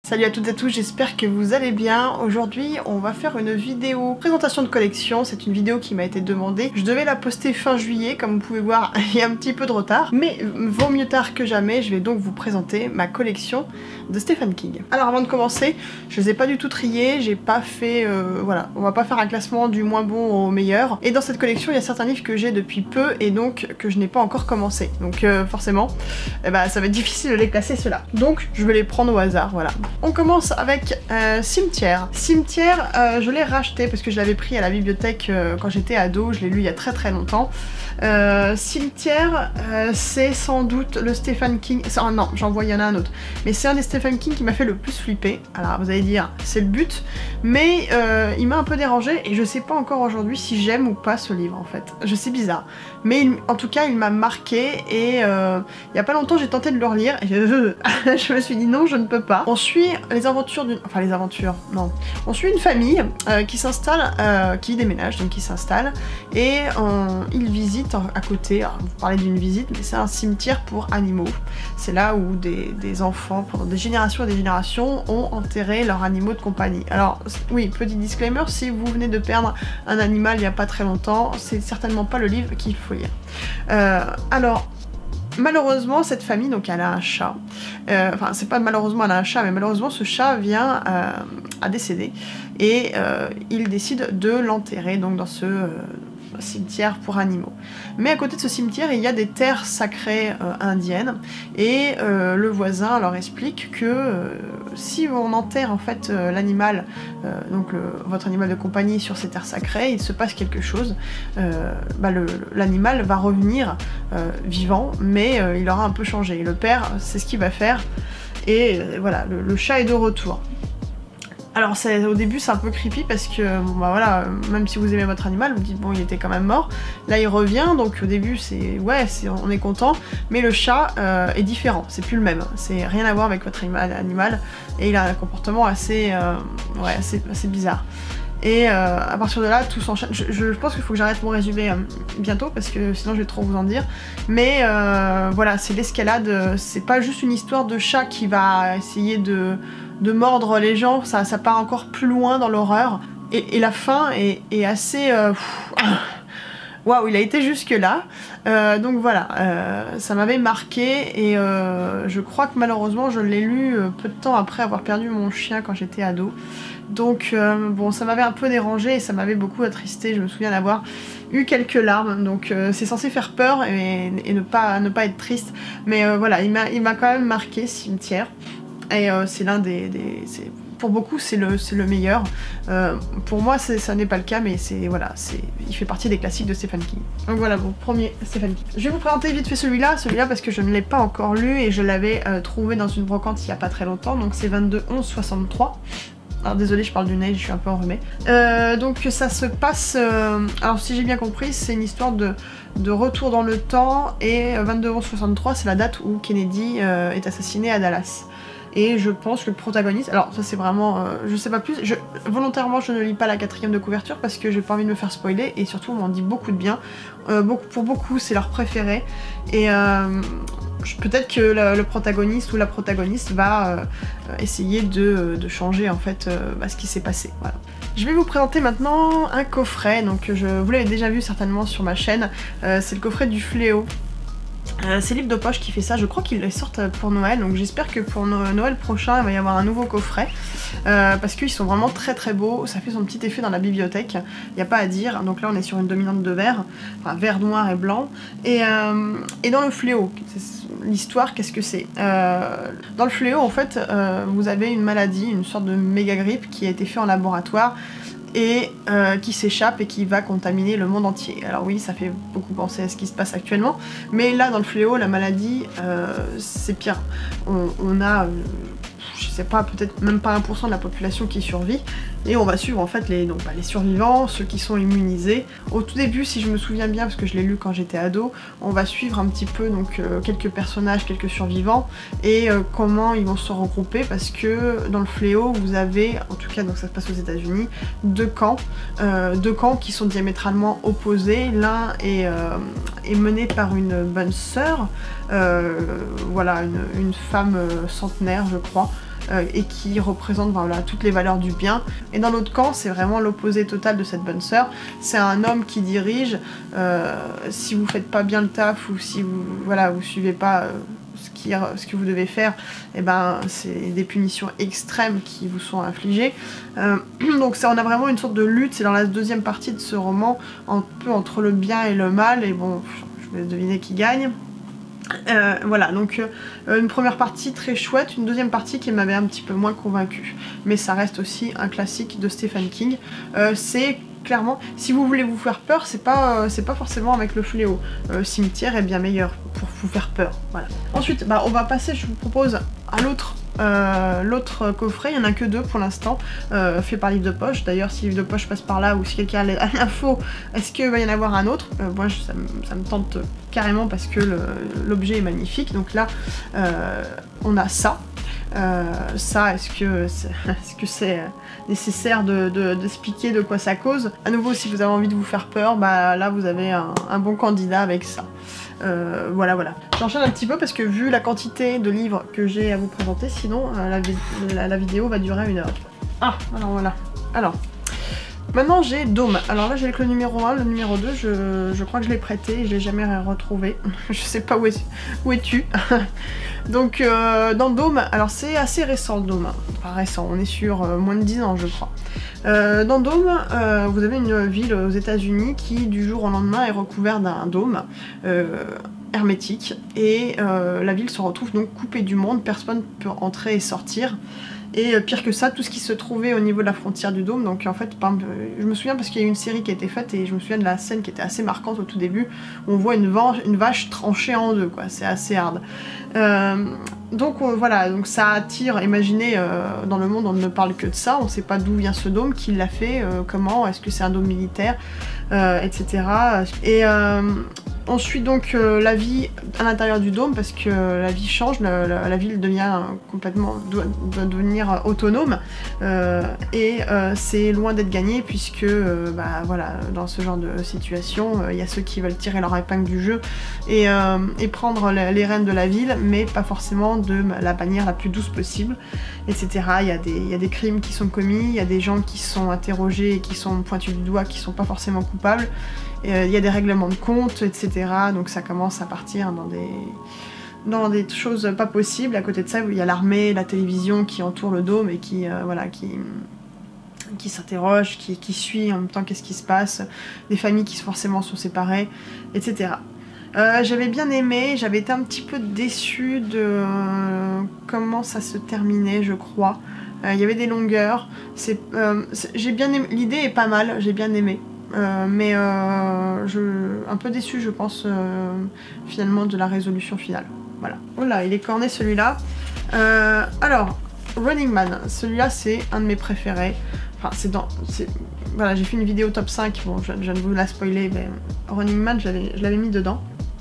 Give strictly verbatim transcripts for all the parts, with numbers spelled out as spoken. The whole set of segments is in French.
Salut à toutes et à tous, j'espère que vous allez bien. Aujourd'hui, on va faire une vidéo présentation de collection. C'est une vidéo qui m'a été demandée. Je devais la poster fin juillet, comme vous pouvez voir, il y a un petit peu de retard. Mais vaut mieux tard que jamais, je vais donc vous présenter ma collection de Stephen King. Alors avant de commencer, je les ai pas du tout triés, j'ai pas fait... Euh, voilà, on va pas faire un classement du moins bon au meilleur. Et dans cette collection, il y a certains livres que j'ai depuis peu et donc que je n'ai pas encore commencé. Donc euh, forcément, eh ben, ça va être difficile de les classer ceux-là. Donc je vais les prendre au hasard, voilà. On commence avec euh, Cimetière. Cimetière, euh, je l'ai racheté parce que je l'avais pris à la bibliothèque euh, quand j'étais ado, je l'ai lu il y a très très longtemps. Euh, Cimetière, euh, c'est sans doute le Stephen King... Oh non, j'en vois, il y en a un autre. Mais c'est un des Stephen King qui m'a fait le plus flipper. Alors vous allez dire, c'est le but, mais euh, il m'a un peu dérangé et je sais pas encore aujourd'hui si j'aime ou pas ce livre en fait. Je sais, bizarre. Mais il, en tout cas, il m'a marqué et euh, il y a pas longtemps j'ai tenté de le relire et je, je me suis dit non, je ne peux pas. On suit les aventures d'une... Enfin les aventures, non. On suit une famille euh, qui s'installe, euh, qui déménage, donc qui s'installe et on, ils visitent à côté, alors vous parlez d'une visite, mais c'est un cimetière pour animaux. C'est là où des, des enfants, pendant des générations et des générations, ont enterré leurs animaux de compagnie. Alors oui, petit disclaimer, si vous venez de perdre un animal il n'y a pas très longtemps, c'est certainement pas le livre qu'il faut lire. Euh, alors, malheureusement, cette famille, donc elle a un chat. Euh, enfin, c'est pas malheureusement elle a un chat, mais malheureusement ce chat vient euh, à décéder et euh, il décide de l'enterrer donc dans ce euh, cimetière pour animaux. Mais à côté de ce cimetière, il y a des terres sacrées euh, indiennes et euh, le voisin leur explique que euh, si on enterre en fait euh, l'animal, euh, donc le, votre animal de compagnie sur ces terres sacrées, il se passe quelque chose. Euh, bah, l'animal va revenir euh, vivant, mais euh, il aura un peu changé. Et le père, c'est ce qu'il va faire et euh, voilà, le, le chat est de retour. Alors au début c'est un peu creepy parce que bon, bah voilà, même si vous aimez votre animal, vous dites bon il était quand même mort, là il revient donc au début c'est ouais c'est, on est content, mais le chat euh, est différent, c'est plus le même, c'est rien à voir avec votre animal et il a un comportement assez, euh, ouais, assez, assez bizarre. Et euh, à partir de là, tout s'enchaîne. Je, je pense qu'il faut que j'arrête mon résumé euh, bientôt parce que sinon je vais trop vous en dire. Mais euh, voilà, c'est l'escalade, c'est pas juste une histoire de chat qui va essayer de, de mordre les gens, ça, ça part encore plus loin dans l'horreur. Et, et la fin est, est assez... Euh, Waouh, il a été jusque là. Euh, donc voilà, euh, ça m'avait marqué et euh, je crois que malheureusement je l'ai lu euh, peu de temps après avoir perdu mon chien quand j'étais ado. Donc euh, bon, ça m'avait un peu dérangé et ça m'avait beaucoup attristé. Je me souviens d'avoir eu quelques larmes. Donc euh, c'est censé faire peur et, et ne, pas, ne pas être triste. Mais euh, voilà, il m'a quand même marqué, Cimetière. Et euh, c'est l'un des... des pour beaucoup c'est le, le meilleur. Euh, pour moi ça n'est pas le cas, mais c'est voilà, il fait partie des classiques de Stephen King. Donc voilà, mon premier Stephen King. Je vais vous présenter vite fait celui-là, celui-là parce que je ne l'ai pas encore lu et je l'avais euh, trouvé dans une brocante il n'y a pas très longtemps, donc c'est vingt-deux onze soixante-trois. Alors désolé, je parle du neige, je suis un peu enrhumée. Euh, donc ça se passe... Euh, alors si j'ai bien compris, c'est une histoire de, de retour dans le temps et vingt-deux onze soixante-trois c'est la date où Kennedy euh, est assassiné à Dallas. Et je pense que le protagoniste, alors ça c'est vraiment, euh, je sais pas plus, je, volontairement je ne lis pas la quatrième de couverture parce que j'ai pas envie de me faire spoiler et surtout on m'en dit beaucoup de bien, euh, beaucoup, pour beaucoup c'est leur préféré et euh, peut-être que le, le protagoniste ou la protagoniste va euh, essayer de, de changer en fait euh, bah, ce qui s'est passé, voilà. Je vais vous présenter maintenant un coffret, donc je, vous l'avez déjà vu certainement sur ma chaîne, euh, c'est le coffret du Fléau. Euh, c'est Livre de Poche qui fait ça, je crois qu'ils les sortent pour Noël, donc j'espère que pour no Noël prochain il va y avoir un nouveau coffret, euh, parce qu'ils sont vraiment très très beaux, ça fait son petit effet dans la bibliothèque, il n'y a pas à dire. Donc là on est sur une dominante de vert, enfin vert, noir et blanc, et, euh, et dans le Fléau, l'histoire qu'est-ce que c'est euh, dans le Fléau en fait euh, vous avez une maladie, une sorte de méga grippe qui a été faite en laboratoire, et euh, qui s'échappe et qui va contaminer le monde entier. Alors oui, ça fait beaucoup penser à ce qui se passe actuellement, mais là dans le Fléau, la maladie, euh, c'est pire. On, on a, euh, je sais pas, peut-être même pas un pour cent de la population qui survit, et on va suivre en fait les, donc, bah, les survivants, ceux qui sont immunisés. Au tout début, si je me souviens bien, parce que je l'ai lu quand j'étais ado, on va suivre un petit peu donc euh, quelques personnages, quelques survivants, et euh, comment ils vont se regrouper, parce que dans le Fléau, vous avez, en tout cas donc ça se passe aux États-Unis, deux camps, euh, deux camps qui sont diamétralement opposés. L'un est, euh, est mené par une bonne sœur, euh, voilà, une, une femme euh, centenaire je crois, euh, et qui représente voilà, toutes les valeurs du bien. Et dans l'autre camp, c'est vraiment l'opposé total de cette bonne sœur. C'est un homme qui dirige. Euh, si vous faites pas bien le taf ou si vous voilà vous suivez pas euh, ce, qui, ce que vous devez faire, et ben c'est des punitions extrêmes qui vous sont infligées. Euh, donc ça, on a vraiment une sorte de lutte. C'est dans la deuxième partie de ce roman, un peu entre le bien et le mal. Et bon, je vais deviner qui gagne. Euh, voilà, donc euh, une première partie très chouette, une deuxième partie qui m'avait un petit peu moins convaincue, mais ça reste aussi un classique de Stephen King. Euh, c'est clairement, si vous voulez vous faire peur, c'est pas, euh, c'est pas forcément avec le fléau. Euh, Cimetière est bien meilleur pour vous faire peur, voilà. Ensuite, bah, on va passer, je vous propose, à l'autre Euh, l'autre coffret, il n'y en a que deux pour l'instant, euh, fait par Livre de Poche. D'ailleurs, si Livre de Poche passe par là ou si quelqu'un a l'info, est-ce qu'il va y en avoir un autre? euh, Moi, je, ça, ça me tente carrément parce que l'objet est magnifique. Donc là, euh, on a ça. Euh, ça, est-ce que c'est est -ce c'est nécessaire d'expliquer de, de, de quoi ça cause? À nouveau, si vous avez envie de vous faire peur, bah là, vous avez un, un bon candidat avec ça. Euh, voilà, voilà. J'enchaîne un petit peu parce que vu la quantité de livres que j'ai à vous présenter, sinon euh, la, la, la vidéo va durer une heure. Ah, alors voilà. Alors, maintenant j'ai Dôme. Alors là j'ai que le numéro un, le numéro deux, je, je crois que je l'ai prêté et je l'ai jamais retrouvé. Je sais pas où, est, où es-tu. Donc euh, dans Dôme, alors c'est assez récent le Dôme. Enfin récent, on est sur euh, moins de dix ans je crois. Euh, dans Dôme, euh, vous avez une ville aux États-Unis qui du jour au lendemain est recouverte d'un dôme euh, hermétique et euh, la ville se retrouve donc coupée du monde, personne ne peut entrer et sortir. Et euh, pire que ça, tout ce qui se trouvait au niveau de la frontière du dôme, donc en fait, je me souviens parce qu'il y a eu une série qui a été faite et je me souviens de la scène qui était assez marquante au tout début, où on voit une, une vache tranchée en deux, quoi, c'est assez hard. Euh, donc euh, voilà, donc ça attire, imaginez, euh, dans le monde on ne parle que de ça, on ne sait pas d'où vient ce dôme, qui l'a fait, euh, comment, est-ce que c'est un dôme militaire, euh, et cetera. Et euh, on suit donc euh, la vie à l'intérieur du dôme parce que la vie change, la, la, la ville devient complètement, doit, doit devenir autonome euh, et euh, c'est loin d'être gagné puisque euh, bah, voilà, dans ce genre de situation, il euh, y a ceux qui veulent tirer leur épingle du jeu et, euh, et prendre les rênes de la ville, mais pas forcément de la manière la plus douce possible, et cetera. Il y a des, il y a des crimes qui sont commis, il y a des gens qui sont interrogés et qui sont pointus du doigt, qui sont pas forcément coupables. Il euh, y a des règlements de compte, et cetera. Donc ça commence à partir dans des, dans des choses pas possibles. À côté de ça, il y a l'armée, la télévision qui entoure le dôme et qui, euh, voilà, qui, qui s'interroge, qui, qui suit en même temps qu'est-ce qui se passe. Des familles qui forcément sont séparées, et cetera. Euh, j'avais bien aimé, j'avais été un petit peu déçue de euh, comment ça se terminait, je crois. Il euh, y avait des longueurs. C'est, euh, j'ai bien aimé, l'idée est pas mal, j'ai bien aimé. Euh, mais euh, je, un peu déçue je pense euh, finalement de la résolution finale. Voilà. Oh là, il est corné celui-là. Euh, alors, Running Man, celui-là c'est un de mes préférés. Enfin, c'est dans... Voilà, j'ai fait une vidéo top cinq, bon, je, je viens de vous la spoiler, mais Running Man, je l'avais mis dedans.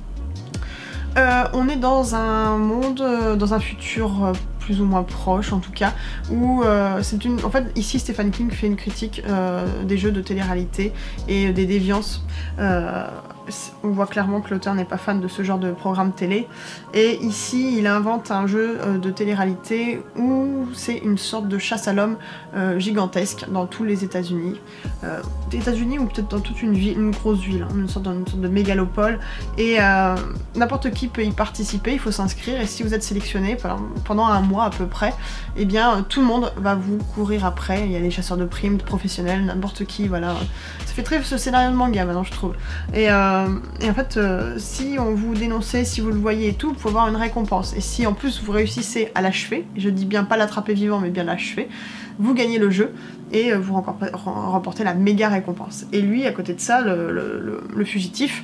Euh, on est dans un monde, dans un futur plus ou moins proche en tout cas, où euh, c'est une... En fait, ici Stephen King fait une critique euh, des jeux de télé-réalité et des déviances. Euh, on voit clairement que l'auteur n'est pas fan de ce genre de programme télé. Et ici, il invente un jeu euh, de télé-réalité où c'est une sorte de chasse à l'homme euh, gigantesque dans tous les États-Unis. Euh, États-Unis ou peut-être dans toute une ville, une grosse ville, hein, une, sorte de, une sorte de mégalopole. Et euh, n'importe qui peut y participer, il faut s'inscrire. Et si vous êtes sélectionné pendant un mois à peu près, eh bien tout le monde va vous courir après. Il y a les chasseurs de primes, de professionnels, n'importe qui, voilà. Ça fait très ce scénario de manga maintenant, je trouve. Et euh, Et en fait, euh, si on vous dénonçait, si vous le voyez et tout, vous pouvez avoir une récompense. Et si en plus vous réussissez à l'achever, je dis bien pas l'attraper vivant, mais bien l'achever, vous gagnez le jeu et vous remportez la méga récompense. Et lui, à côté de ça, le, le, le, le fugitif,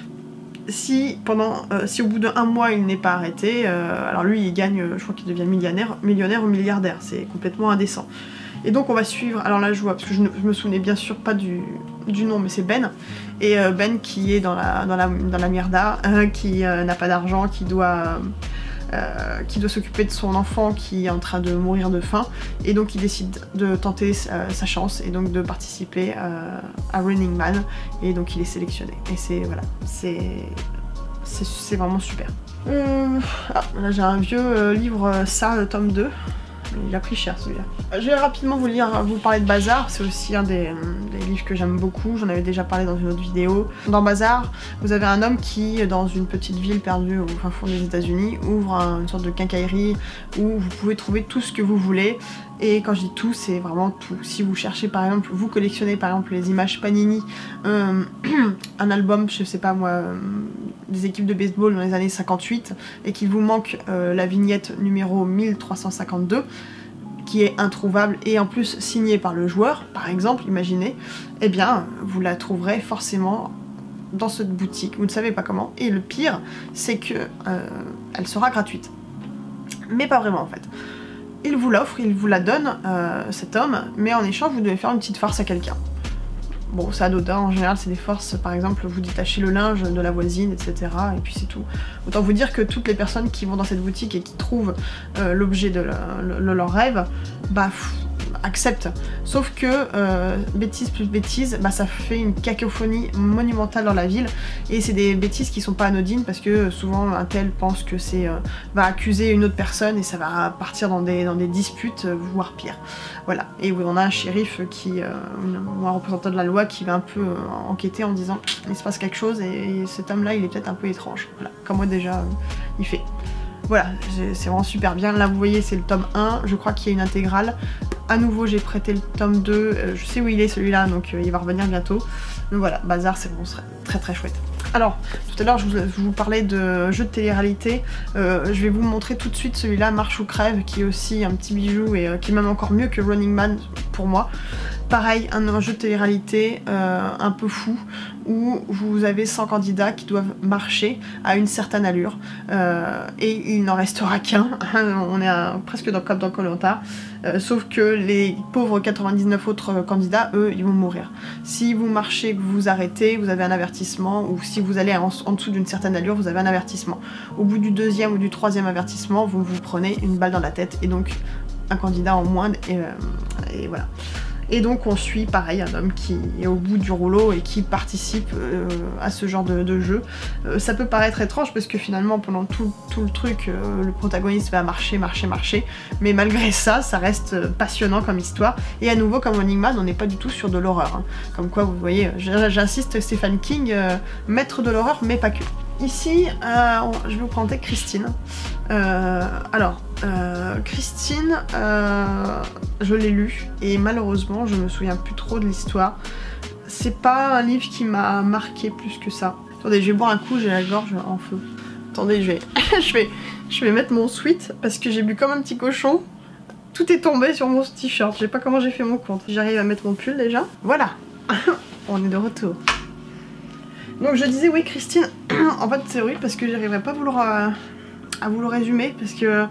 si, pendant, euh, si au bout d'un mois il n'est pas arrêté, euh, alors lui il gagne, je crois qu'il devient millionnaire, millionnaire ou milliardaire, c'est complètement indécent. Et donc on va suivre, alors là je vois, parce que je, ne, je me souvenais bien sûr pas du, du nom, mais c'est Ben. Et euh, Ben qui est dans la, dans la, dans la mierda, euh, qui euh, n'a pas d'argent, qui doit, euh, qui doit s'occuper de son enfant qui est en train de mourir de faim. Et donc il décide de tenter euh, sa chance et donc de participer euh, à Running Man. Et donc il est sélectionné. Et c'est, voilà, c'est, c'est vraiment super. Euh, ah, là j'ai un vieux euh, livre, ça, le tome deux. Il a pris cher celui-là. Je vais rapidement vous lire, vous parler de Bazar, c'est aussi un des, des livres que j'aime beaucoup, j'en avais déjà parlé dans une autre vidéo. Dans Bazar, vous avez un homme qui, dans une petite ville perdue au fin fond des États-Unis, ouvre un, une sorte de quincaillerie où vous pouvez trouver tout ce que vous voulez. Et quand je dis tout, c'est vraiment tout. Si vous cherchez par exemple, vous collectionnez par exemple les images Panini, euh, un album, je sais pas moi, euh, des équipes de baseball dans les années cinquante-huit, et qu'il vous manque euh, la vignette numéro mille trois cent cinquante-deux, qui est introuvable et en plus signée par le joueur, par exemple, imaginez, eh bien, vous la trouverez forcément dans cette boutique, vous ne savez pas comment. Et le pire, c'est que euh, elle sera gratuite. Mais pas vraiment en fait. Il vous l'offre, il vous la donne, euh, cet homme, mais en échange, vous devez faire une petite farce à quelqu'un. Bon, c'est anodin, en général, c'est des farces, par exemple, vous détachez le linge de la voisine, et cetera. Et puis c'est tout. Autant vous dire que toutes les personnes qui vont dans cette boutique et qui trouvent euh, l'objet de, le, de leur rêve, bah, pff, acceptent. Sauf que euh, bêtise plus bêtise, bah, ça fait une cacophonie monumentale dans la ville. Et c'est des bêtises qui sont pas anodines parce que souvent un tel pense que c'est euh, va accuser une autre personne et ça va partir dans des, dans des disputes, euh, voire pire. Voilà. Et oui, on a un shérif qui, euh, ou un représentant de la loi qui va un peu euh, enquêter en disant il se passe quelque chose et, et cet homme-là il est peut-être un peu étrange. Voilà. Comme moi déjà, euh, il fait. Voilà, c'est vraiment super bien. Là vous voyez c'est le tome un, je crois qu'il y a une intégrale. À nouveau j'ai prêté le tome deux, euh, je sais où il est celui-là donc euh, il va revenir bientôt. Donc voilà, Bazar c'est vraiment très très chouette. Alors, tout à l'heure je, je vous parlais de jeux de télé-réalité, euh, je vais vous montrer tout de suite celui-là, Marche ou Crève, qui est aussi un petit bijou et euh, qui est même encore mieux que Running Man pour moi. Pareil, un, un jeu de télé-réalité euh, un peu fou, où vous avez cent candidats qui doivent marcher à une certaine allure, euh, et il n'en restera qu'un, on est à, presque dans, comme dans Koh-Lanta, euh, sauf que les pauvres quatre-vingt-dix-neuf autres candidats, eux, ils vont mourir. Si vous marchez, que vous vous arrêtez, vous avez un avertissement, ou si vous allez en, en dessous d'une certaine allure, vous avez un avertissement. Au bout du deuxième ou du troisième avertissement, vous vous prenez une balle dans la tête, et donc un candidat en moins, et, euh, et voilà. Et donc on suit pareil un homme qui est au bout du rouleau et qui participe euh, à ce genre de, de jeu. Euh, ça peut paraître étrange parce que finalement pendant tout, tout le truc, euh, le protagoniste va marcher, marcher, marcher, mais malgré ça, ça reste passionnant comme histoire. Et à nouveau comme Running Man, on n'est pas du tout sur de l'horreur. Hein. Comme quoi vous voyez, j'insiste, Stephen King, euh, maître de l'horreur mais pas que. Ici, euh, je vais vous présenter Christine. Euh, alors, euh, Christine, euh, je l'ai lu et malheureusement, je me souviens plus trop de l'histoire. C'est pas un livre qui m'a marqué plus que ça. Attendez, je vais boire un coup, j'ai la gorge en feu. Attendez, je vais, je vais, je vais mettre mon sweat parce que j'ai bu comme un petit cochon. Tout est tombé sur mon t-shirt. Je sais pas comment j'ai fait mon compte. J'arrive à mettre mon pull déjà. Voilà, on est de retour. Donc je disais oui Christine, en fait c'est horrible parce que j'arriverai pas à vous, le, à vous le résumer parce que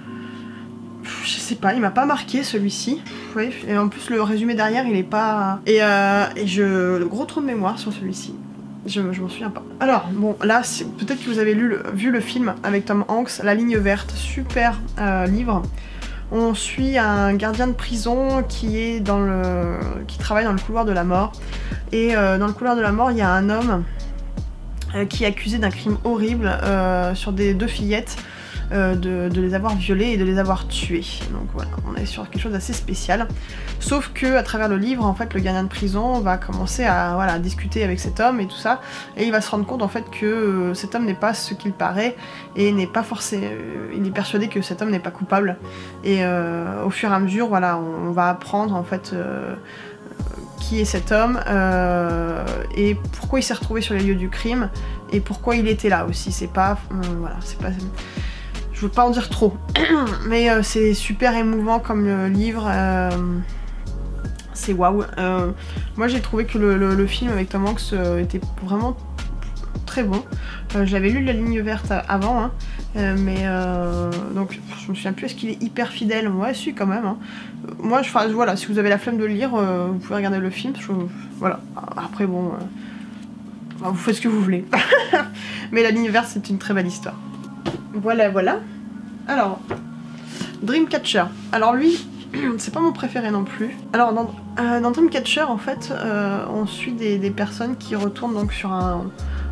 je sais pas, il m'a pas marqué celui-ci. Oui, et en plus le résumé derrière il est pas... Et, euh, et je... le gros trou de mémoire sur celui-ci, je, je m'en souviens pas. Alors bon là, peut-être que vous avez lu le, vu le film avec Tom Hanks, La Ligne Verte, super euh, livre. On suit un gardien de prison qui est dans le... qui travaille dans le couloir de la mort. Et euh, dans le couloir de la mort, il y a un homme euh, qui est accusé d'un crime horrible euh, sur des deux fillettes, euh, de, de les avoir violées et de les avoir tuées. Donc voilà, on est sur quelque chose d'assez spécial. Sauf que à travers le livre, en fait, le gardien de prison va commencer à voilà, discuter avec cet homme et tout ça, et il va se rendre compte en fait que euh, cet homme n'est pas ce qu'il paraît et n'est pas forcément, euh, il est persuadé que cet homme n'est pas coupable. Et euh, au fur et à mesure, voilà, on, on va apprendre en fait. Euh, qui est cet homme euh, et pourquoi il s'est retrouvé sur les lieux du crime et pourquoi il était là aussi. C'est pas, euh, voilà, c'est pas, je veux pas en dire trop, mais euh, c'est super émouvant comme le livre. Euh, c'est waouh. Euh, moi j'ai trouvé que le, le, le film avec Tom Hanks euh, était vraiment très bon. Euh, J'avais lu La Ligne Verte avant, hein, euh, mais euh, donc je me souviens plus, est-ce qu'il est hyper fidèle? Ouais, si quand même. Hein. Moi, je, enfin, voilà, si vous avez la flemme de le lire, euh, vous pouvez regarder le film. Je, voilà. Après, bon, euh, vous faites ce que vous voulez. Mais La Ligne Verte, c'est une très belle histoire. Voilà, voilà. Alors, Dreamcatcher. Alors lui, c'est pas mon préféré non plus. Alors dans, euh, dans Dreamcatcher, en fait, euh, on suit des, des personnes qui retournent donc sur un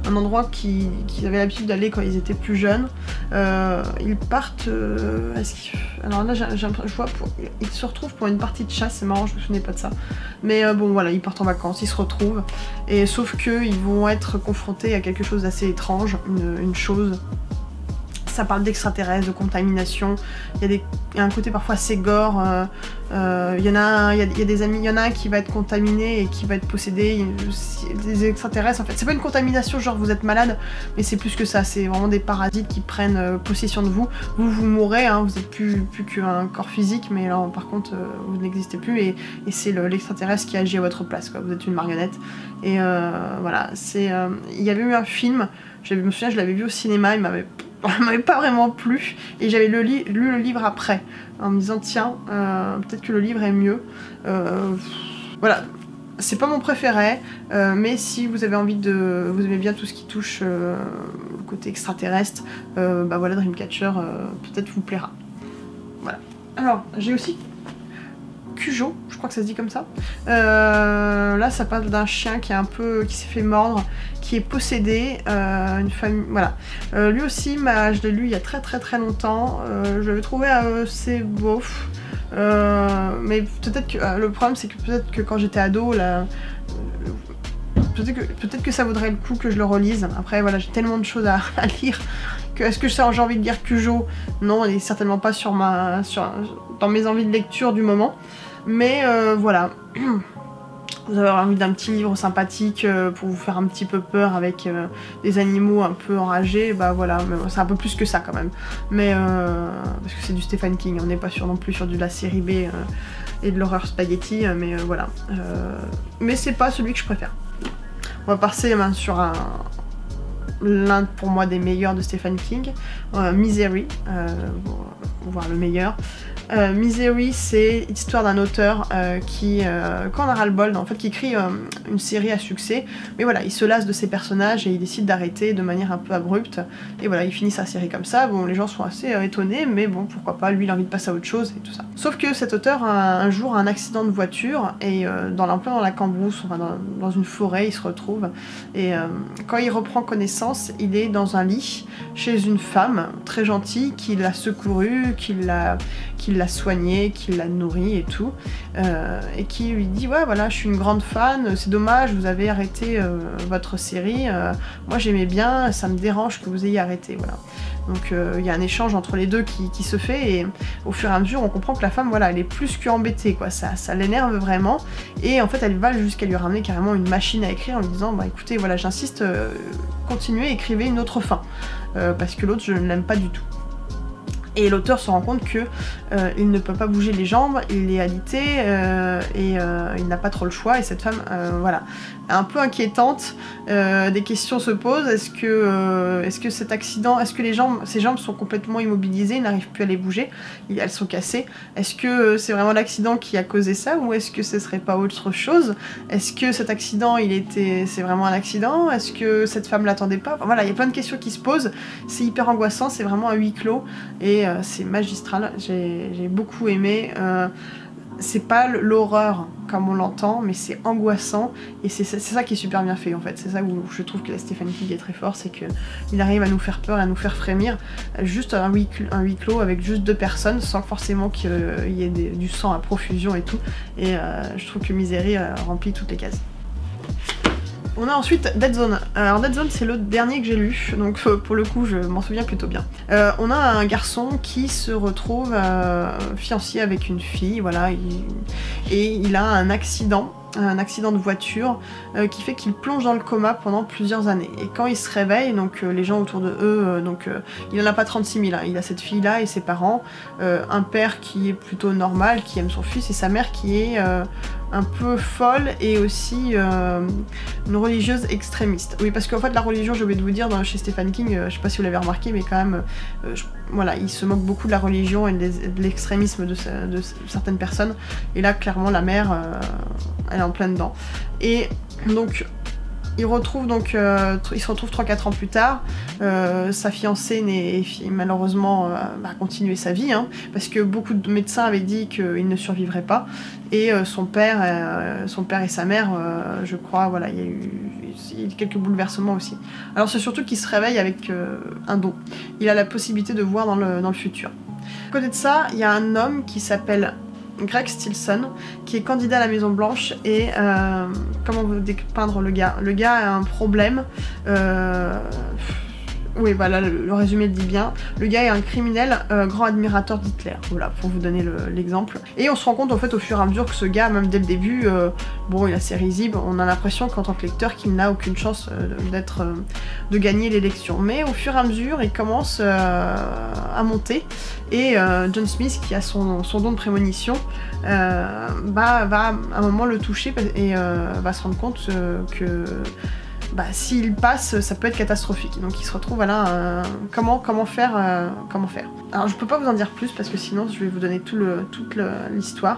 un endroit qu'ils qu'ils avaient l'habitude d'aller quand ils étaient plus jeunes. Euh, ils partent... Euh, qu'ils... Alors là, j'ai, j'ai, je vois, pour... ils se retrouvent pour une partie de chasse, c'est marrant, je me souvenais pas de ça. Mais euh, bon, voilà, ils partent en vacances, ils se retrouvent. Et sauf qu'ils vont être confrontés à quelque chose d'assez étrange, une, une chose... Ça parle d'extraterrestres, de contamination, il y, a des, il y a un côté parfois assez gore, euh, euh, il, y en a un, il, y a, il y a des amis, il y en a un qui va être contaminé et qui va être possédé, des extraterrestres en fait, c'est pas une contamination genre vous êtes malade, mais c'est plus que ça, c'est vraiment des parasites qui prennent euh, possession de vous, vous vous mourrez, hein, vous êtes plus, plus qu'un corps physique, mais alors par contre euh, vous n'existez plus et, et c'est l'extraterrestre qui agit à votre place, quoi. Vous êtes une marionnette, et euh, voilà, c'est, euh, il y avait eu un film, je me souviens je l'avais vu au cinéma, il m'avait... Ça m'avait pas vraiment plu et j'avais lu le livre après en me disant tiens euh, peut-être que le livre est mieux. Euh, voilà, c'est pas mon préféré, euh, mais si vous avez envie de, vous aimez bien tout ce qui touche euh, le côté extraterrestre, euh, bah voilà, Dreamcatcher euh, peut-être vous plaira. Voilà. Alors j'ai aussi Cujo, je crois que ça se dit comme ça. Euh, là, ça parle d'un chien qui est un peu, qui s'est fait mordre, qui est possédé, euh, une famille, voilà. Euh, lui aussi, bah, je l'ai lu il y a très très très longtemps. Euh, je l'avais trouvé assez beauf, euh, mais peut-être que euh, le problème, c'est que peut-être que quand j'étais ado, là, peut-être que peut-être que ça vaudrait le coup que je le relise. Après, voilà, j'ai tellement de choses à, à lire. Est-ce que j'ai envie de lire Cujo? Non, elle est certainement pas sur ma, sur, dans mes envies de lecture du moment. Mais euh, voilà, vous avez envie d'un petit livre sympathique euh, pour vous faire un petit peu peur avec euh, des animaux un peu enragés, bah voilà, c'est un peu plus que ça quand même. Mais euh, parce que c'est du Stephen King, on n'est pas sûr non plus sur de la série B euh, et de l'horreur spaghetti, mais euh, voilà. Euh, mais c'est pas celui que je préfère. On va passer hein, sur un... l'un pour moi des meilleurs de Stephen King, euh, Misery, euh, voir le meilleur. Euh, Misery, c'est l'histoire d'un auteur euh, qui, euh, quand on a ras-le-bol, en fait, qui écrit euh, une série à succès, mais voilà, il se lasse de ses personnages et il décide d'arrêter de manière un peu abrupte, et voilà, il finit sa série comme ça. Bon, les gens sont assez euh, étonnés, mais bon, pourquoi pas, lui il a envie de passer à autre chose et tout ça. Sauf que cet auteur, un, un jour, a un accident de voiture, et euh, dans, en plein dans la cambrousse, enfin, dans, dans une forêt, il se retrouve, et euh, quand il reprend connaissance, il est dans un lit, chez une femme très gentille, qui l'a secouru, qui l'a qui l'a soigné, qui l'a nourri et tout, euh, et qui lui dit ouais voilà, je suis une grande fan, c'est dommage, vous avez arrêté euh, votre série, euh, moi j'aimais bien, ça me dérange que vous ayez arrêté, voilà. Donc il euh, y a un échange entre les deux qui, qui se fait, et au fur et à mesure on comprend que la femme, voilà, elle est plus qu'embêtée, quoi, ça, ça l'énerve vraiment, et en fait elle va jusqu'à lui ramener carrément une machine à écrire en lui disant bah écoutez, voilà, j'insiste, euh, continuez, écrivez une autre fin, euh, parce que l'autre je ne l'aime pas du tout. Et l'auteur se rend compte que euh, il ne peut pas bouger les jambes, il est alité euh, et euh, il n'a pas trop le choix. Et cette femme, euh, voilà, un peu inquiétante. Euh, des questions se posent. Est-ce que, euh, est-ce que cet accident, est-ce que les jambes, ses jambes sont complètement immobilisées, il n'arrive plus à les bouger, elles sont cassées. Est-ce que c'est vraiment l'accident qui a causé ça, ou est-ce que ce serait pas autre chose? Est-ce que cet accident, il était, c'est vraiment un accident? Est-ce que cette femme l'attendait pas? Enfin, voilà, il y a plein de questions qui se posent. C'est hyper angoissant. C'est vraiment un huis clos et euh, c'est magistral, j'ai beaucoup aimé. Euh, c'est pas l'horreur comme on l'entend, mais c'est angoissant, et c'est ça qui est super bien fait en fait. C'est ça où je trouve que Stephen King est très fort, c'est qu'il arrive à nous faire peur, à nous faire frémir, juste un huis, un huis clos avec juste deux personnes, sans forcément qu'il y ait des, du sang à profusion et tout, et euh, je trouve que Misery euh, remplit toutes les cases. On a ensuite Dead Zone. Alors Dead Zone, c'est le dernier que j'ai lu, donc euh, pour le coup je m'en souviens plutôt bien. Euh, on a un garçon qui se retrouve euh, fiancé avec une fille, voilà, il, et il a un accident, un accident de voiture euh, qui fait qu'il plonge dans le coma pendant plusieurs années. Et quand il se réveille, donc euh, les gens autour de eux, euh, donc euh, il en a pas trente-six mille, hein, il a cette fille-là et ses parents, euh, un père qui est plutôt normal, qui aime son fils, et sa mère qui est euh, un peu folle et aussi euh, une religieuse extrémiste. Oui, parce qu'en fait la religion, j'ai oublié de vous dire, dans, chez Stephen King, euh, je sais pas si vous l'avez remarqué, mais quand même, euh, je, voilà, il se moque beaucoup de la religion et de l'extrémisme de, de, de certaines personnes. Et là, clairement, la mère, euh, elle est en plein dedans. Et donc, Il retrouve donc, euh, il se retrouve trois quatre ans plus tard. Euh, sa fiancée n'est malheureusement euh, bah, continuer sa vie, hein, parce que beaucoup de médecins avaient dit qu'il ne survivrait pas. Et euh, son père, euh, son père et sa mère, euh, je crois, voilà, il y a eu, il y a eu quelques bouleversements aussi. Alors c'est surtout qu'il se réveille avec euh, un don. Il a la possibilité de voir dans le, dans le futur. À côté de ça, il y a un homme qui s'appelle Greg Stilson, qui est candidat à la Maison Blanche, et euh, comment vous dépeindre le gars? Le gars a un problème, euh, oui voilà, le, le résumé le dit bien. Le gars est un criminel, euh, grand admirateur d'Hitler, voilà, pour vous donner l'exemple. Et on se rend compte en fait au fur et à mesure que ce gars, même dès le début, euh, bon il a assez risible, on a l'impression qu'en tant que lecteur qu'il n'a aucune chance euh, d'être, euh, de gagner l'élection. Mais au fur et à mesure, il commence euh, à monter, et euh, John Smith, qui a son, son don de prémonition, euh, bah, va à un moment le toucher et euh, va se rendre compte euh, que bah, s'il passe, ça peut être catastrophique. Donc il se retrouve à là, euh, comment, comment faire, euh, comment faire. Alors je peux pas vous en dire plus parce que sinon je vais vous donner tout le, toute l'histoire.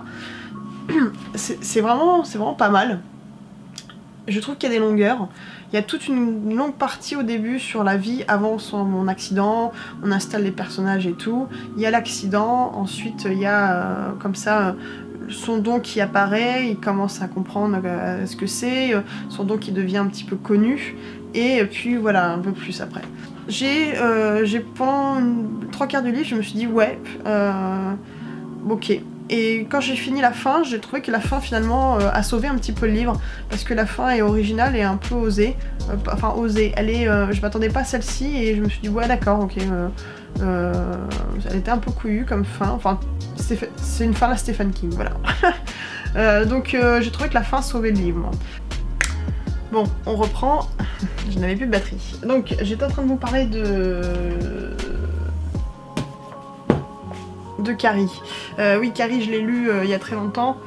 C'est vraiment, c'est vraiment pas mal. Je trouve qu'il y a des longueurs. Il y a toute une longue partie au début sur la vie avant son accident, on installe les personnages et tout. Il y a l'accident, ensuite il y a euh, comme ça euh, son don qui apparaît, il commence à comprendre euh, ce que c'est, euh, son don qui devient un petit peu connu, et puis voilà, un peu plus après. J'ai, euh, pendant une, trois quarts du livre, je me suis dit ouais, euh, ok. Et quand j'ai fini la fin, j'ai trouvé que la fin finalement euh, a sauvé un petit peu le livre, parce que la fin est originale et un peu osée, euh, enfin osée, elle est, euh, je m'attendais pas à celle-ci et je me suis dit ouais d'accord, ok, euh, euh, elle était un peu couillue comme fin, enfin c'est une fin à Stephen King, voilà. euh, donc euh, j'ai trouvé que la fin sauvait le livre. Moi. Bon, on reprend, je n'avais plus de batterie. Donc j'étais en train de vous parler de... de Carrie. Euh, oui, Carrie, je l'ai lu euh, il y a très longtemps.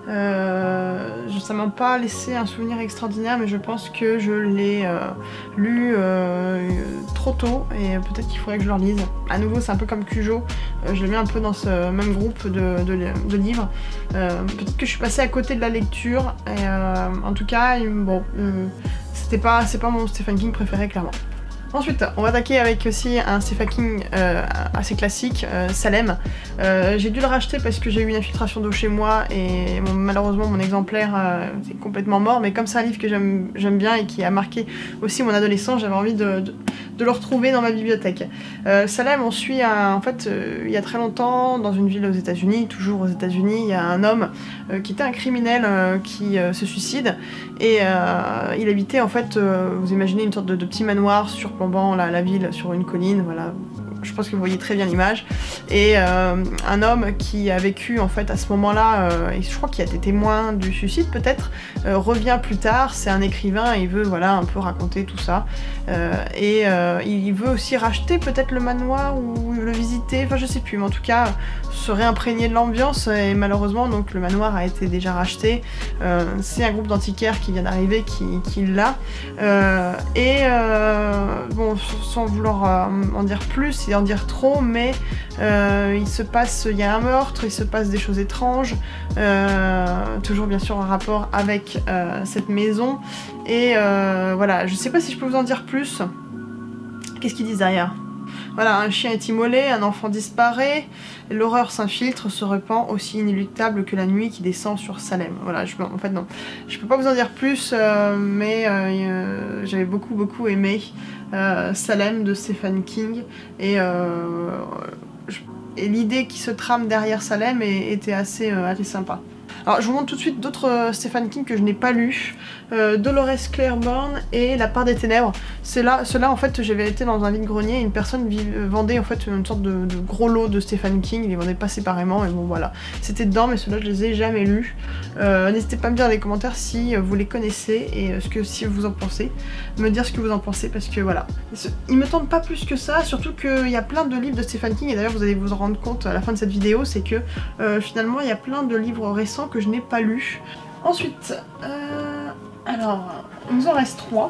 Euh, ça m'a pas laissé un souvenir extraordinaire, mais je pense que je l'ai euh, lu euh, trop tôt et peut-être qu'il faudrait que je le relise. À nouveau, c'est un peu comme Cujo, euh, je le mets un peu dans ce même groupe de, de, de livres. Euh, peut-être que je suis passée à côté de la lecture, et euh, en tout cas, bon, euh, c'était pas, c'est pas mon Stephen King préféré, clairement. Ensuite, on va attaquer avec aussi un Stephen King euh, assez classique, euh, Salem. Euh, j'ai dû le racheter parce que j'ai eu une infiltration d'eau chez moi et bon, malheureusement mon exemplaire euh, est complètement mort, mais comme c'est un livre que j'aime bien et qui a marqué aussi mon adolescence, j'avais envie de, de, de le retrouver dans ma bibliothèque. Euh, Salem, on suit un, en fait euh, il y a très longtemps, dans une ville aux États-Unis, toujours aux États-Unis, il y a un homme euh, qui était un criminel euh, qui euh, se suicide, et euh, il habitait en fait, euh, vous imaginez une sorte de, de petit manoir surplombant La, la ville sur une colline, voilà, je pense que vous voyez très bien l'image, et euh, un homme qui a vécu en fait à ce moment-là, euh, et je crois qu'il a été témoin du suicide peut-être, euh, revient plus tard, c'est un écrivain et il veut voilà un peu raconter tout ça, euh, et euh, il veut aussi racheter peut-être le manoir ou le visiter, enfin je sais plus, mais en tout cas se réimprégner de l'ambiance, et malheureusement donc le manoir a été déjà racheté, euh, c'est un groupe d'antiquaires qui vient d'arriver qui, qui l'a, euh, et euh, bon, sans vouloir euh, en dire plus et en dire trop, mais euh, il se passe, il y a un meurtre, il se passe des choses étranges, euh, toujours bien sûr en rapport avec euh, cette maison, et euh, voilà, je sais pas si je peux vous en dire plus. Qu'est-ce qu'ils disent derrière? Voilà, un chien est immolé, un enfant disparaît, l'horreur s'infiltre, se répand, aussi inéluctable que la nuit qui descend sur Salem. Voilà, je, en fait non, je peux pas vous en dire plus, euh, mais euh, j'avais beaucoup beaucoup aimé euh, Salem de Stephen King, et, euh, et l'idée qui se trame derrière Salem est, était assez, euh, assez sympa. Alors je vous montre tout de suite d'autres euh, Stephen King que je n'ai pas lus. Euh, Dolores Claiborne et La part des ténèbres. C'est là, ceux-là en fait j'avais été dans un vide-grenier et une personne vendait en fait une sorte de, de gros lot de Stephen King, ils les vendaient pas séparément et bon voilà. C'était dedans, mais ceux-là je les ai jamais lus. Euh, N'hésitez pas à me dire dans les commentaires si vous les connaissez et euh, ce que si vous en pensez. Me dire ce que vous en pensez parce que voilà. Ils me tentent pas plus que ça, surtout qu'il y a plein de livres de Stephen King et d'ailleurs vous allez vous en rendre compte à la fin de cette vidéo, c'est que euh, finalement il y a plein de livres récents que je n'ai pas lus. Ensuite, euh, alors, il nous en reste trois.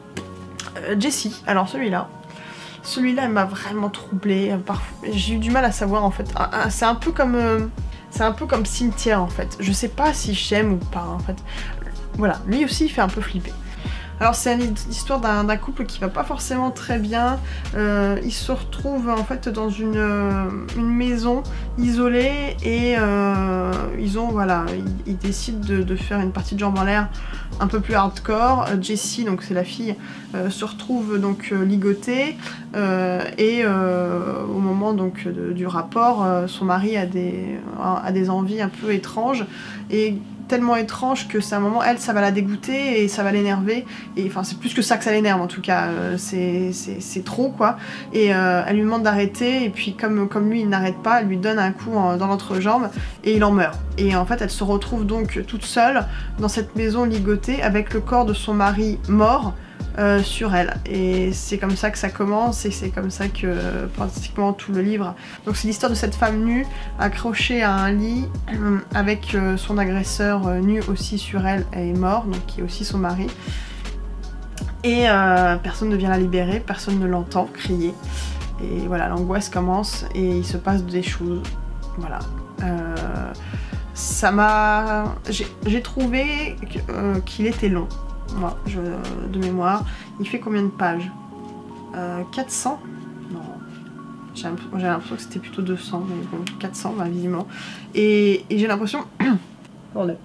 Euh, Jessie, alors celui-là. Celui-là, il m'a vraiment troublée. J'ai eu du mal à savoir en fait. C'est un peu comme, euh, c'est un peu comme Cynthia en fait. Je sais pas si j'aime ou pas en fait. Voilà, lui aussi il fait un peu flipper. Alors c'est l'histoire d'un couple qui va pas forcément très bien. Euh, ils se retrouvent en fait dans une, euh, une maison isolée et euh, ils ont voilà, ils, ils décident de, de faire une partie de jambes en l'air un peu plus hardcore. Euh, Jessie, donc c'est la fille, euh, se retrouve donc euh, ligotée euh, et euh, au moment donc de, du rapport, euh, son mari a des, a des envies un peu étranges et tellement étrange que c'est un moment, elle, ça va la dégoûter et ça va l'énerver. Et enfin, c'est plus que ça que ça l'énerve en tout cas. Euh, c'est trop quoi. Et euh, elle lui demande d'arrêter. Et puis comme, comme lui, il n'arrête pas, elle lui donne un coup en, dans l'entrejambe et il en meurt. Et en fait, elle se retrouve donc toute seule dans cette maison ligotée avec le corps de son mari mort. Euh, sur elle, et c'est comme ça que ça commence et c'est comme ça que euh, pratiquement tout le livre. Donc c'est l'histoire de cette femme nue accrochée à un lit euh, avec euh, son agresseur euh, nu aussi sur elle et mort, donc qui est aussi son mari, et euh, personne ne vient la libérer, personne ne l'entend crier, et voilà, l'angoisse commence et il se passe des choses, voilà. Euh, ça m'a... j'ai trouvé qu'il euh, qu'il était long. Moi, je, de mémoire. Il fait combien de pages? euh, quatre cents? Non. J'ai l'impression que c'était plutôt deux cents, mais bon, quatre cents, bah, visiblement. Et, et j'ai l'impression... Attendez.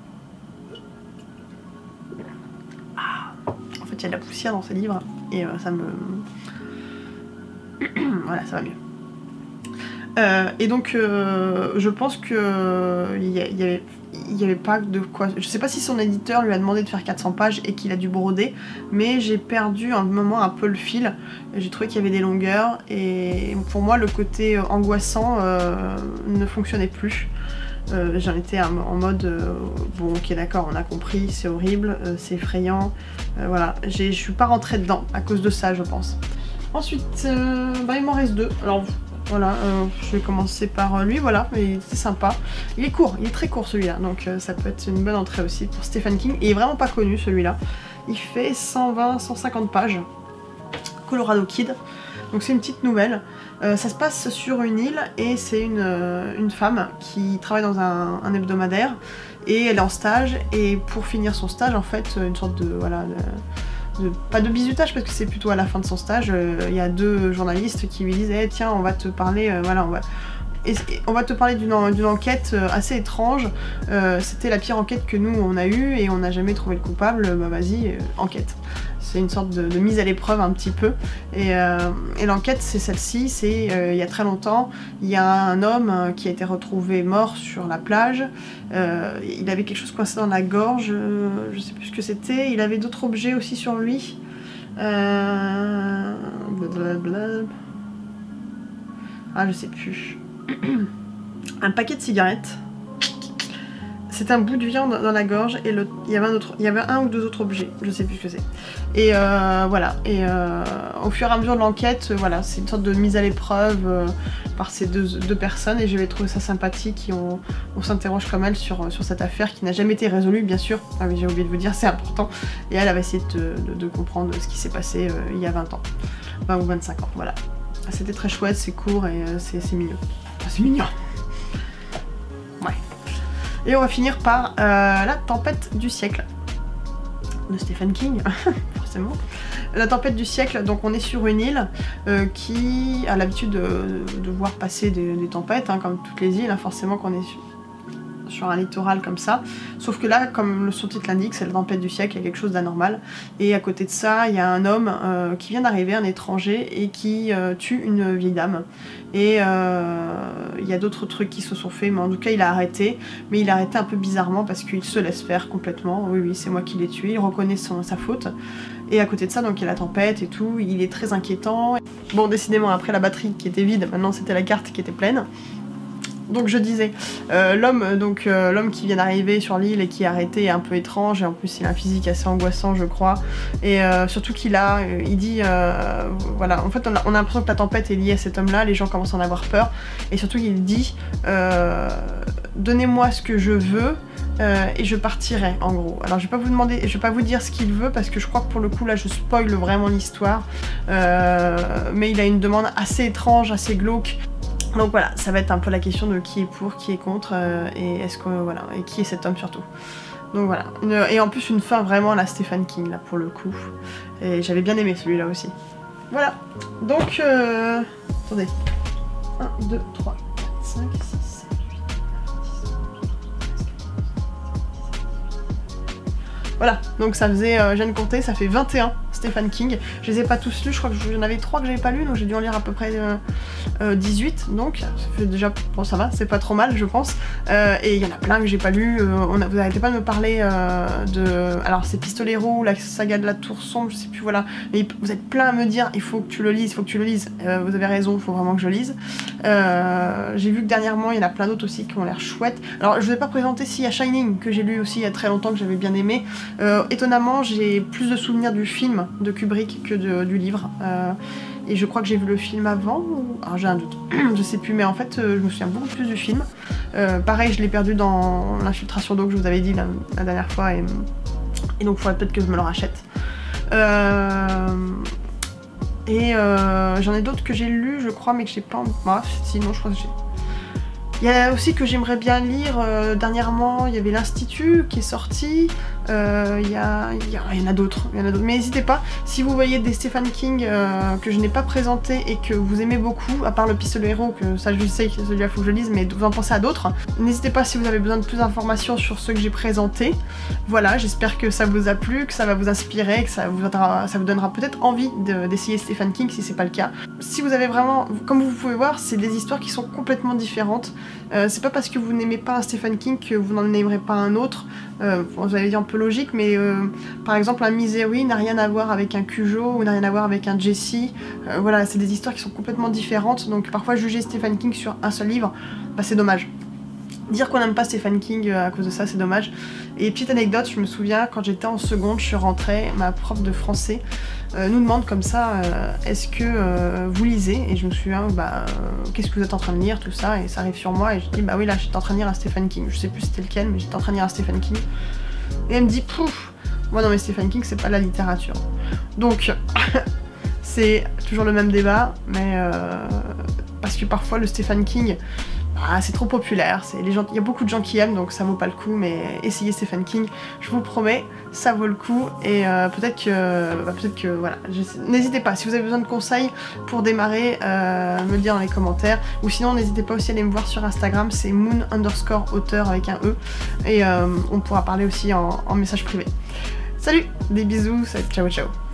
Ah. En fait, il y a de la poussière dans ces livres, et euh, ça me... voilà, ça va mieux. Euh, et donc, euh, je pense que il y, y avait... il n'y avait pas de quoi... Je sais pas si son éditeur lui a demandé de faire quatre cents pages et qu'il a dû broder, mais j'ai perdu un moment un peu le fil. J'ai trouvé qu'il y avait des longueurs et pour moi le côté angoissant euh, ne fonctionnait plus. Euh, J'en étais en mode euh, bon ok d'accord, on a compris, c'est horrible, euh, c'est effrayant, euh, voilà. Je suis pas rentrée dedans à cause de ça je pense. Ensuite, euh, bah, il m'en reste deux. Alors voilà, euh, je vais commencer par lui, voilà, mais c'est sympa. Il est court, il est très court celui-là, donc euh, ça peut être une bonne entrée aussi pour Stephen King. Il est vraiment pas connu celui-là. Il fait cent vingt à cent cinquante pages. Colorado Kid. Donc c'est une petite nouvelle. Euh, ça se passe sur une île et c'est une, euh, une femme qui travaille dans un, un hebdomadaire et elle est en stage et pour finir son stage en fait une sorte de voilà de, de, pas de bizutage parce que c'est plutôt à la fin de son stage, il euh, y a deux journalistes qui lui disent hey, tiens on va te parler euh, voilà on va Et on va te parler d'une enquête assez étrange. Euh, C'était la pire enquête que nous on a eue et on n'a jamais trouvé le coupable. Bah vas-y, euh, enquête. C'est une sorte de, de mise à l'épreuve un petit peu. Et, euh, et l'enquête c'est celle-ci, c'est euh, il y a très longtemps, il y a un homme qui a été retrouvé mort sur la plage. Euh, il avait quelque chose coincé dans la gorge, euh, je sais plus ce que c'était. Il avait d'autres objets aussi sur lui. Euh... Blablabla. Ah je sais plus. Un paquet de cigarettes. C'est un bout de viande dans la gorge et le, il, y avait un autre, il y avait un ou deux autres objets, je sais plus ce que c'est. Et euh, voilà, et euh, au fur et à mesure de l'enquête, voilà, c'est une sorte de mise à l'épreuve euh, par ces deux, deux personnes et j'avais trouvé ça sympathique et on, on s'interroge comme elle sur, sur cette affaire qui n'a jamais été résolue, bien sûr. Ah oui, j'ai oublié de vous dire, c'est important. Et elle, elle va essayer de, de, de comprendre ce qui s'est passé euh, il y a vingt ans, vingt ou vingt-cinq ans, voilà. C'était très chouette, c'est court et euh, c'est mignon. Enfin, c'est mignon. Ouais. Et on va finir par euh, La tempête du siècle de Stephen King, forcément. La tempête du siècle, donc on est sur une île euh, qui a l'habitude de, de voir passer des, des tempêtes, hein, comme toutes les îles, hein, forcément qu'on est sur, sur un littoral comme ça. Sauf que là, comme le sous-titre l'indique, c'est la tempête du siècle, il y a quelque chose d'anormal. Et à côté de ça, il y a un homme euh, qui vient d'arriver, un étranger, et qui euh, tue une vieille dame. Et euh, il y a d'autres trucs qui se sont faits, mais en tout cas il a arrêté. Mais il a arrêté un peu bizarrement parce qu'il se laisse faire complètement. Oui, oui, c'est moi qui l'ai tué, il reconnaît son, sa faute. Et à côté de ça, donc il y a la tempête et tout, il est très inquiétant. Bon, décidément, après la batterie qui était vide, maintenant c'était la carte qui était pleine. Donc je disais, euh, l'homme donc euh, l'homme qui vient d'arriver sur l'île et qui est arrêté est un peu étrange et en plus il a un physique assez angoissant je crois et euh, surtout qu'il a, euh, il dit, euh, voilà, en fait on a, on a l'impression que la tempête est liée à cet homme là, les gens commencent à en avoir peur et surtout il dit euh, donnez-moi ce que je veux euh, et je partirai en gros. Alors je vais pas vous demander, je vais pas vous dire ce qu'il veut parce que je crois que pour le coup là je spoil vraiment l'histoire euh, mais il a une demande assez étrange, assez glauque. Donc voilà, ça va être un peu la question de qui est pour, qui est contre, euh, et est-ce que voilà, et qui est cet homme surtout. Donc voilà, une, et en plus une fin vraiment à la Stephen King là pour le coup. Et j'avais bien aimé celui-là aussi. Voilà, donc euh... attendez. un, deux, trois, quatre, cinq, six, sept, huit, neuf, dix. Voilà, donc ça faisait, euh, je viens de compter, ça fait vingt et un Stephen King. Je les ai pas tous lus, je crois que j'en avais trois que j'avais pas lus, donc j'ai dû en lire à peu près euh, euh, dix-huit, donc ça fait déjà, bon ça va, c'est pas trop mal je pense. Euh, et il y en a plein que j'ai pas lus, euh, on a, vous arrêtez pas de me parler euh, de... Alors c'est Pistolero, la saga de la Tour Sombre, je sais plus, voilà. Mais vous êtes plein à me dire, il faut que tu le lises, il faut que tu le lises. Euh, vous avez raison, il faut vraiment que je lise. Euh, j'ai vu que dernièrement, il y en a plein d'autres aussi qui ont l'air chouettes. Alors je vous ai pas présenté, si, il y a Shining, que j'ai lu aussi il y a très longtemps, que j'avais bien aimé. Euh, étonnamment, j'ai plus de souvenirs du film de Kubrick que de, du livre. Euh, et je crois que j'ai vu le film avant, ou... alors j'ai un doute, je sais plus, mais en fait euh, je me souviens beaucoup plus du film. Euh, pareil, je l'ai perdu dans l'infiltration d'eau que je vous avais dit la, la dernière fois, et, et donc il faudrait peut-être que je me le rachète. Euh, et euh, j'en ai d'autres que j'ai lus, je crois, mais que j'ai pas... Bref, sinon je crois que j'ai... Il y a aussi que j'aimerais bien lire, euh, dernièrement, il y avait l'Institut qui est sorti, euh, il y, a, il, y a, il y en a d'autres, il y en a d'autres. Mais n'hésitez pas, si vous voyez des Stephen King euh, que je n'ai pas présenté et que vous aimez beaucoup, à part le Pistolero, que ça je sais que celui-là faut que je lise, mais vous en pensez à d'autres, n'hésitez pas si vous avez besoin de plus d'informations sur ceux que j'ai présentés. Voilà, j'espère que ça vous a plu, que ça va vous inspirer, que ça vous, ça vous donnera peut-être envie d'essayer de, Stephen King si c'est pas le cas. Si vous avez vraiment, comme vous pouvez voir, c'est des histoires qui sont complètement différentes. Euh, c'est pas parce que vous n'aimez pas un Stephen King que vous n'en aimerez pas un autre. Euh, vous allez dire un peu logique, mais euh, par exemple un Misery n'a rien à voir avec un Cujo ou n'a rien à voir avec un Jesse. Euh, voilà, c'est des histoires qui sont complètement différentes, donc parfois juger Stephen King sur un seul livre, bah, c'est dommage. Dire qu'on n'aime pas Stephen King à cause de ça, c'est dommage. Et petite anecdote, je me souviens, quand j'étais en seconde, je suis rentrée, ma prof de français euh, nous demande comme ça, euh, est-ce que euh, vous lisez? Et je me souviens, bah, euh, qu'est-ce que vous êtes en train de lire, tout ça, et ça arrive sur moi, et je dis, bah oui, là, j'étais en train de lire un Stephen King. Je sais plus c'était lequel, mais j'étais en train de lire un Stephen King. Et elle me dit, pouf, moi non mais Stephen King, c'est pas de la littérature. Donc, c'est toujours le même débat, mais euh, parce que parfois le Stephen King, ah, c'est trop populaire, les gens, il y a beaucoup de gens qui aiment, donc ça vaut pas le coup, mais essayez Stephen King, je vous promets, ça vaut le coup, et euh, peut-être que, bah, peut-être que, voilà, n'hésitez pas, si vous avez besoin de conseils pour démarrer, euh, me le dire dans les commentaires, ou sinon n'hésitez pas aussi à aller me voir sur Instagram, c'est moon underscore auteur avec un E, et euh, on pourra parler aussi en, en message privé. Salut, des bisous, ciao ciao.